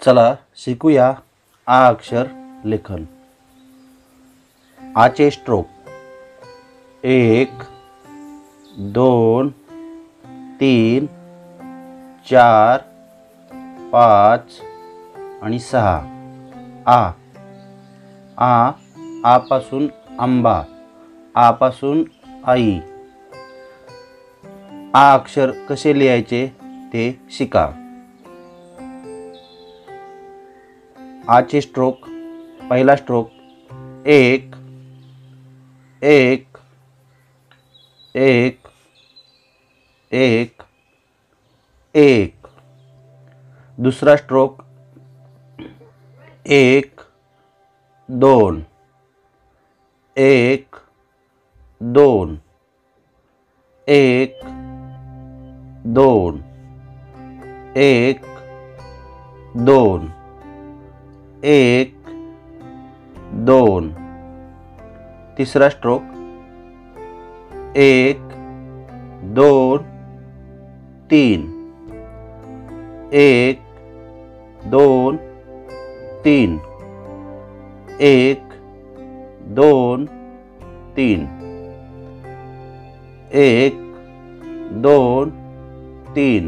चला शिकूया आ अक्षर लेखन। आचे स्ट्रोक 1 2 3 4 5 आणि 6। आ पासून आंबा, आ पासून आई। आ अक्षर कसे लिहायचे ते शिका। आचे स्ट्रोक पहिला स्ट्रोक 1 1 1 1 1। दूसरा स्ट्रोक 1 2 1 2 1 2 1 2 1 2। तिसरा स्ट्रोक 1 2 3 1 2 3 1 2 3 1 2 3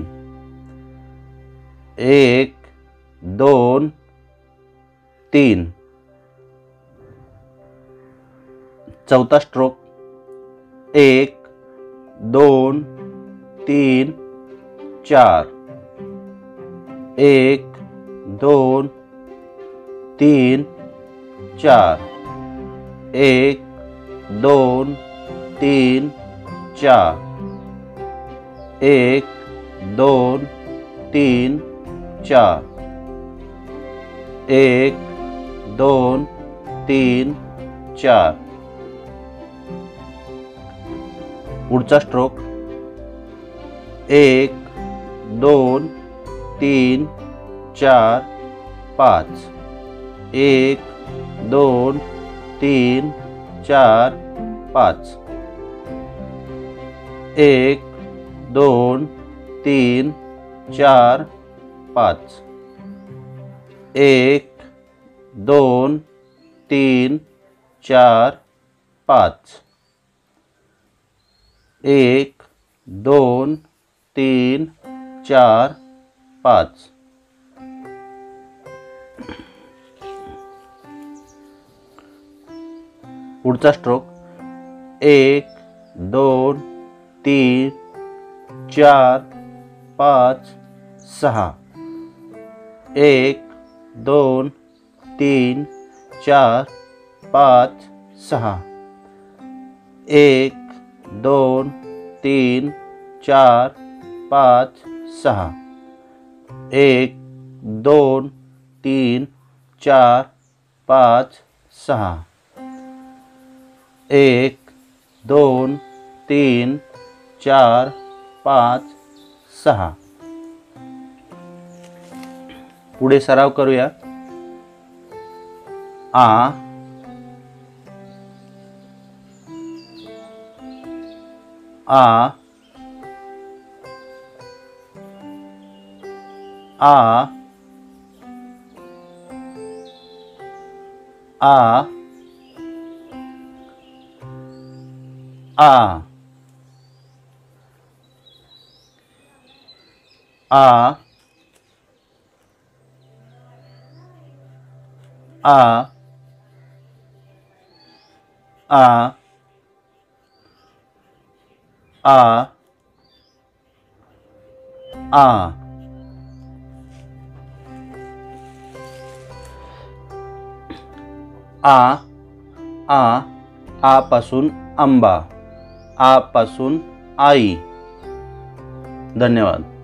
1 2 3। चौथा स्ट्रोक 1 2 3 4 1 2 3 4 1 2 3 4 1 2 3 4 1 2 3 4। पुढचा स्ट्रोक 1 2 3 4 5 1 2 3 4 5 1 2 3 4 5 1 2 3 4 5 1 2 3 4 5। पुढचा स्ट्रोक 1 2 3 4 5 6 1 2 3 4 5 6 1 2 3 4 5 6 1 2 3 4 5 6 1 2 3 4 5 6। पुढे सराव करूया। आ आ आ आ आ आ आ आ आ आ। आ पासून आंबा, आ पासून आई। धन्यवाद।